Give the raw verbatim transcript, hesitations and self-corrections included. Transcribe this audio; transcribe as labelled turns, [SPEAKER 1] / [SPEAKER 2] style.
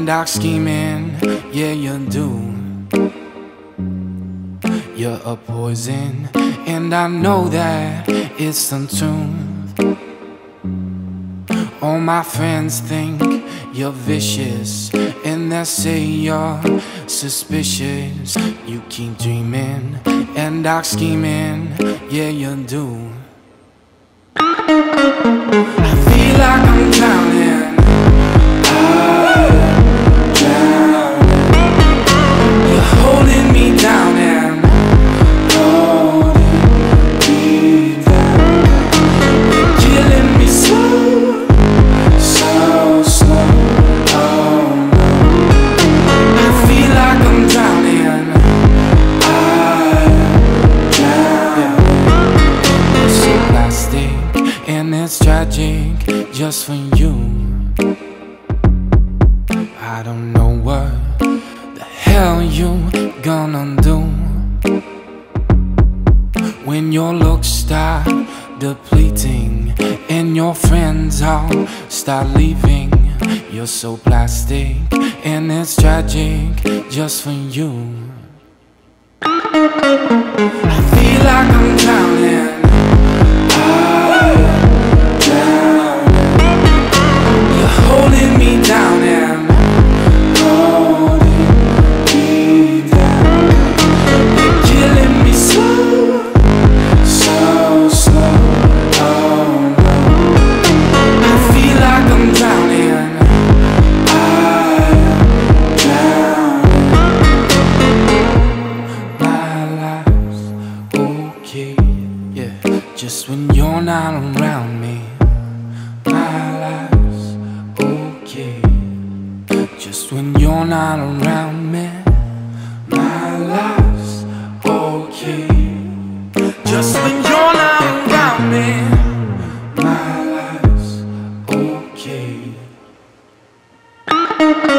[SPEAKER 1] and dark scheming, yeah you do. You're a poison, and I know that it's untuned. All my friends think you're vicious, and they say you're suspicious. You keep dreaming and dark scheming, yeah you do. I feel like I'm drowning. It's tragic just for you. I don't know what the hell you gonna do when your looks start depleting and your friends all start leaving. You're so plastic, and it's tragic just for you. I feel like I'm drowning. Holding me down and holding me down. You're killing me slow, so slow. Oh no, I feel like I'm drowning. I'm drowning. My life's okay, yeah, just when you're not around me. My life just when you're not around me. My life's okay. Just when you're not around me. My life's okay.